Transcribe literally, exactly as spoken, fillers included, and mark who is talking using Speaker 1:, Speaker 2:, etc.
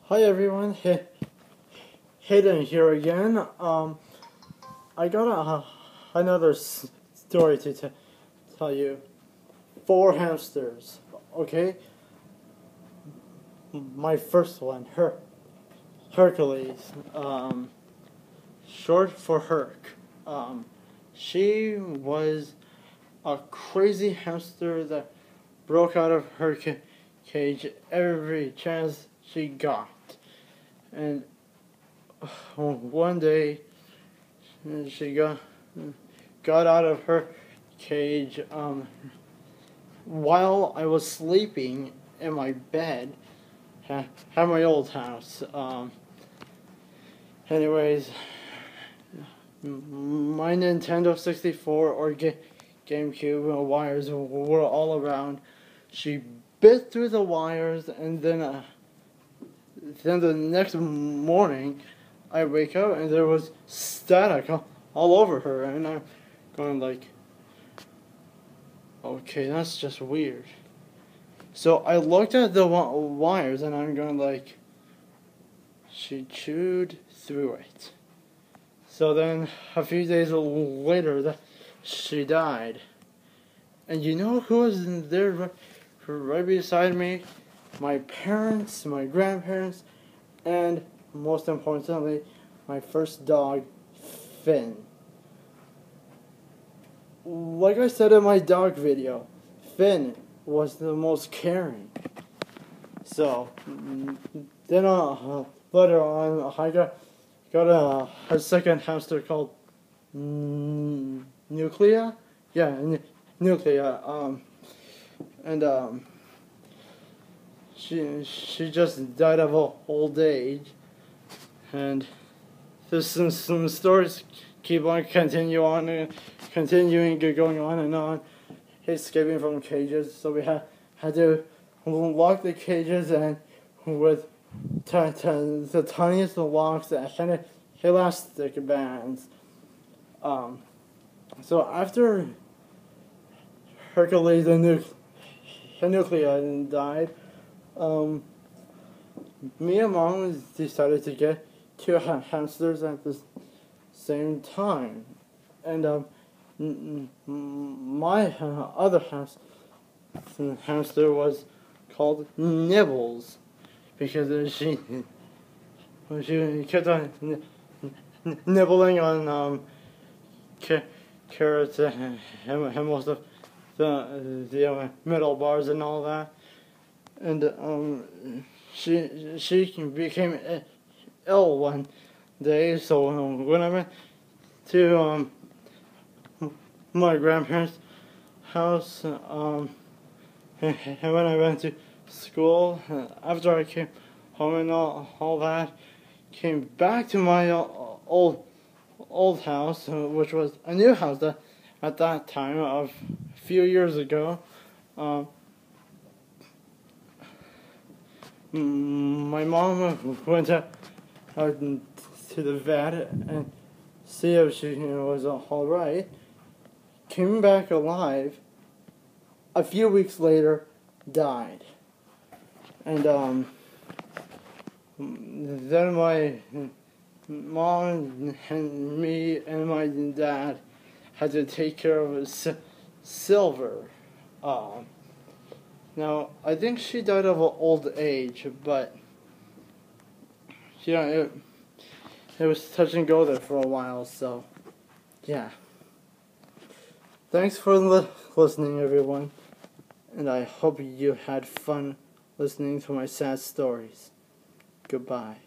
Speaker 1: Hi everyone, H Hayden here again. Um, I got a, another s story to t tell you. Four hamsters, okay? My first one, Her Hercules, um, short for Herc. Um, she was a crazy hamster that broke out of her ca cage every chance she got. And one day she got got out of her cage um, while I was sleeping in my bed at my old house. Um, anyways, my Nintendo sixty-four or Ga GameCube wires were all around. She bit through the wires, and then uh, then the next morning I wake up and there was static all, all over her, and I'm going like, okay, that's just weird. So I looked at the wires and I'm going like, she chewed through it. So then a few days later, that she died. And you know who was there right, right beside me? My parents, my grandparents, and most importantly, my first dog, Finn. Like I said in my dog video, Finn was the most caring. So, then uh, later on, I got, got a, a second hamster called mm, Nuclea. Yeah, N Nuclea. Um, and um, she she just died of old age. And there's some some stories keep on continue on and continuing going on and on, escaping from cages. So we had had to lock the cages and with t t the tiniest locks and elastic bands. Um, so after Hercules and nu Nuclea died, um, me and Mom decided to get two ha hamsters at the same time, and um, my uh, other hamster hamster was called Nibbles because she she kept on nibbling on um ca carrots and, and most of the the uh, middle bars and all that, and um she she became ill one day. So um, when I went to um my grandparents' house, um, and when I went to school, after I came home and all, all that, came back to my old old house, which was a new house that, at that time of a few years ago. Um, my mom went out, out to the vet and see if she you know, was all right. Came back alive. A few weeks later, died. And um, then my mom and me and my dad had to take care of Silver. Um, now I think she died of old age, but yeah, it it was touch and go there for a while. So yeah. Thanks for li listening, everyone, and I hope you had fun listening to my sad stories. Goodbye.